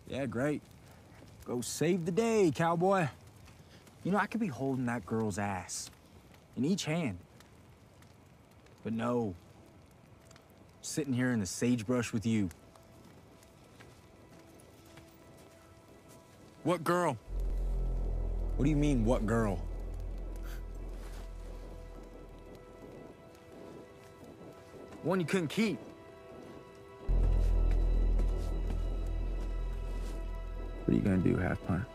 Yeah, great. Go save the day, cowboy. You know, I could be holding that girl's ass in each hand. But no, sitting here in the sagebrush with you. What girl? What do you mean, what girl? One you couldn't keep. What are you gonna do, half-pint?